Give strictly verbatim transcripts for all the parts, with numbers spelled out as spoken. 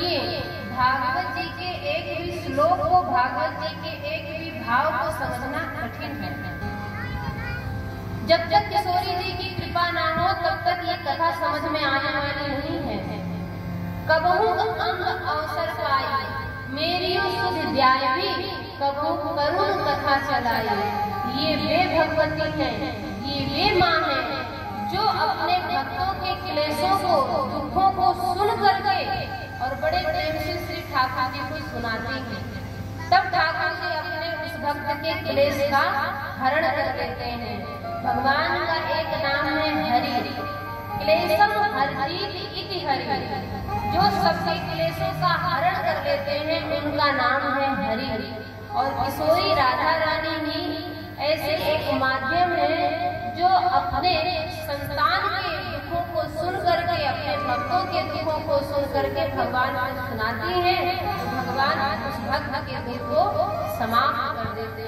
देखिए, भागवत जी के एक भी श्लोक को, भागवत जी के एक भी भाव को समझना कठिन है। जब तक किशोरी जी की कृपा ना हो तब तक ये कथा समझ में आने वाली नहीं है। कबहू अंग अवसर पाई, मेरी सुध ध्यायी, कबहू करुण कथा चलाई। ये वे भगवती है, ये वे माँ है जो अपने भक्तों के क्लेशों को, दुखों को सुन करके और बड़े प्रेम से श्री ठाकुर जी को सुनाती हैं। तब ठाकुर जी अपने उस भक्त के क्लेश का हरण कर देते हैं। भगवान का एक नाम है हरि, क्लेशम हरजीत इति हरि, जो सबके क्लेशों का हरण कर लेते हैं उनका नाम है हरि। और किशोरी राधा रानी ही ऐसे एक माध्यम है जो अपने संतान के दुखों को सुन करके, अपने भक्तों के दुखों को सुन करके भगवान को सुनाती है, तो भगवान उस भक्त के दुख को समाप्त कर देते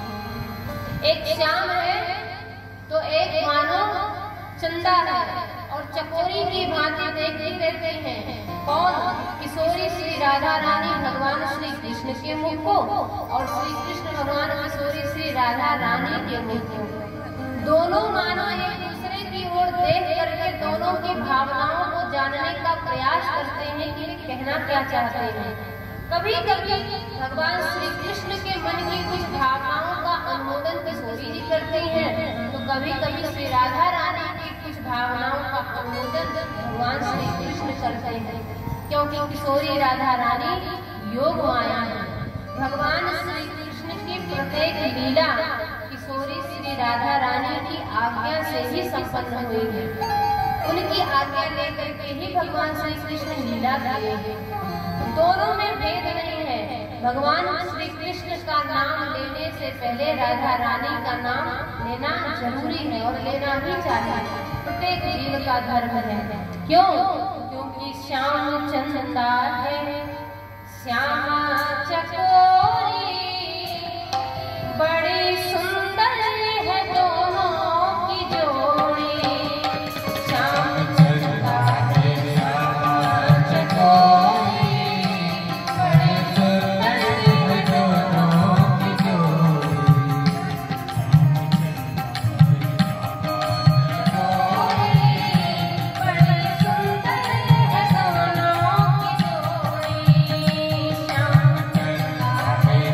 हैं। एक श्याम है तो एक मानो चंदा है और चकोरी की भांति देखते रहते हैं। कौन? किशोरी श्री राधा रानी भगवान श्री कृष्ण के मुख को और श्री कृष्ण भगवान किशोरी श्री राधा रानी के मुख को। दोनों मानो एक दूसरे की ओर देख करके दोनों की भावनाओं को जानने का प्रयास करते हैं कि वे कहना क्या चाहते हैं। कभी कभी भगवान श्री कृष्ण के मन की कुछ भावनाओं का अनुमोदन किशोरी जी करते हैं, तो कभी कभी श्री राधा रानी की कुछ भावनाओं का अनुमोदन भगवान श्री कृष्ण करते हैं, क्योंकि किशोरी राधा रानी योग माया है। भगवान श्री कृष्ण की प्रत्येक लीला किशोरी श्री राधा रानी की आज्ञा से ही संपन्न हुई है। उनकी आज्ञा लेकर के ही भगवान श्री कृष्ण लीला किए हैं। दोनों में भेद नहीं है। भगवान श्री कृष्ण का नाम लेने से पहले राधा रानी का नाम लेना जरूरी है और लेना ही चाहिए, प्रत्येक जीव का धर्म है। क्यों? क्योंकि श्याम चंदा है, श्यामा चकोरी, बड़ी सुंदर है दोनों की जोड़ी। श्याम चंदा है, श्यामा चकोरी, बड़ी सुंदर है दोनों की जोड़ी। बड़ी सुंदर है दोनों की जोड़ी। श्याम चंदा है,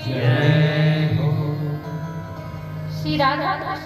जय हो। श्री राधा कृष्ण